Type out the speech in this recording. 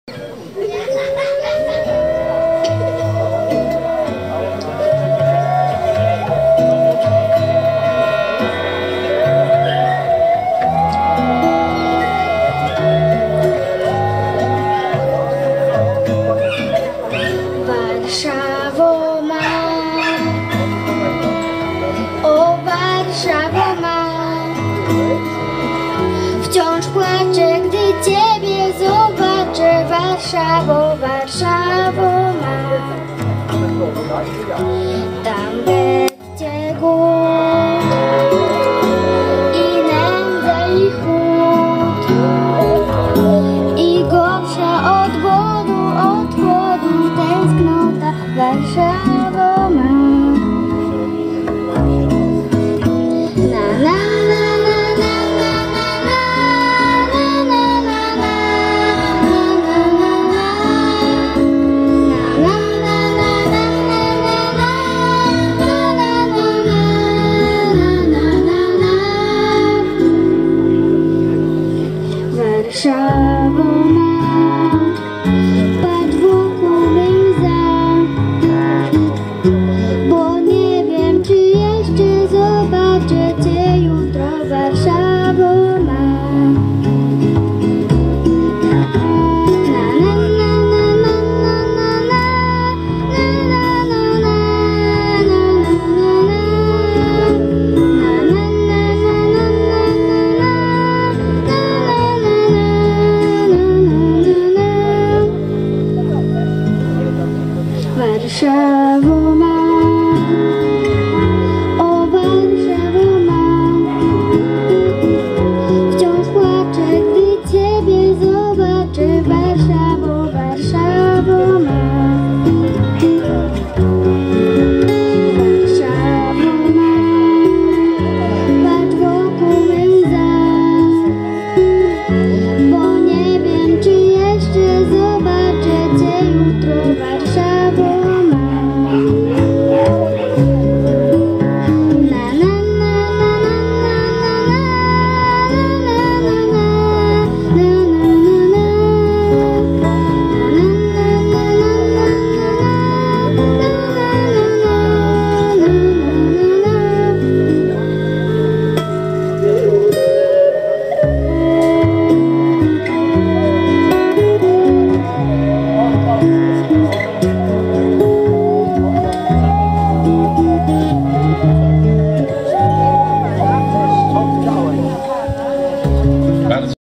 Warszawo ma, o Warszawo ma, wciąż płaczę, gdy Ciebie zobaczę. Warszawo, Warszawo ma, tam będzie głód i nędza i chłód, i gorsza od głodu tęsknota. Warszawo ma. Na na na na na na na na na Warszawo ma, patrz wokół łza, bo nie wiem, czy jeszcze zobaczę Cię jutro. Warszawo ma. Warszawo